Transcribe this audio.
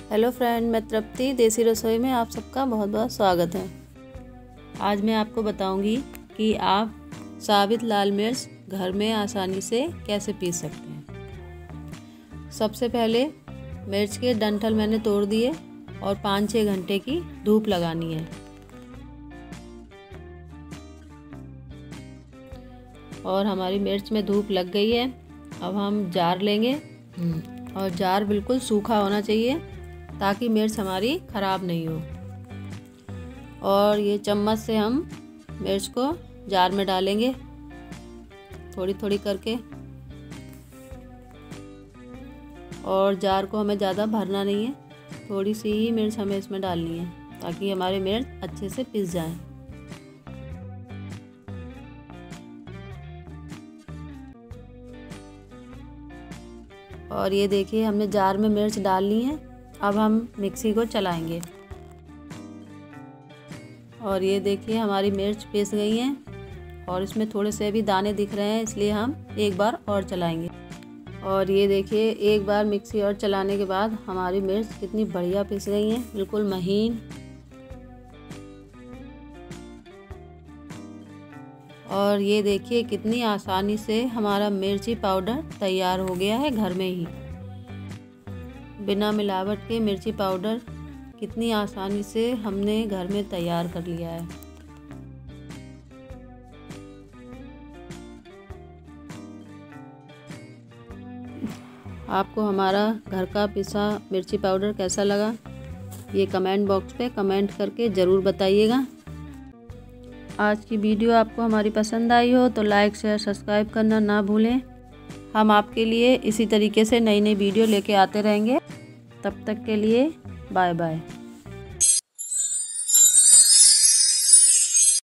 Hello friend, मैं तृप्ति देसी रसोई में आप सबका बहुत बहुत स्वागत है। आज मैं आपको बताऊंगी कि आप साबित लाल मिर्च घर में आसानी से कैसे पीस सकते हैं। सबसे पहले मिर्च के डंठल मैंने तोड़ दिए और 5-6 घंटे की धूप लगानी है। और हमारी मिर्च में धूप लग गई है। अब हम जार लेंगे और जार बिल्कुल सूखा होना चाहिए ताकि मिर्च हमारी ख़राब नहीं हो। और ये चम्मच से हम मिर्च को जार में डालेंगे थोड़ी थोड़ी करके। और जार को हमें ज़्यादा भरना नहीं है, थोड़ी सी ही मिर्च हमें इसमें डालनी है ताकि हमारी मिर्च अच्छे से पिस जाए। और ये देखिए हमने जार में मिर्च डाल ली है। अब हम मिक्सी को चलाएंगे और ये देखिए हमारी मिर्च पीस गई हैं और इसमें थोड़े से भी दाने दिख रहे हैं, इसलिए हम एक बार और चलाएंगे। और ये देखिए एक बार मिक्सी और चलाने के बाद हमारी मिर्च कितनी बढ़िया पिस गई हैं, बिल्कुल महीन। और ये देखिए कितनी आसानी से हमारा मिर्ची पाउडर तैयार हो गया है घर में ही। बिना मिलावट के मिर्ची पाउडर कितनी आसानी से हमने घर में तैयार कर लिया है। आपको हमारा घर का पिसा मिर्ची पाउडर कैसा लगा, ये कमेंट बॉक्स पे कमेंट करके ज़रूर बताइएगा। आज की वीडियो आपको हमारी पसंद आई हो तो लाइक शेयर सब्सक्राइब करना ना भूलें। हम आपके लिए इसी तरीके से नई नई वीडियो लेके आते रहेंगे। तब तक के लिए बाय बाय।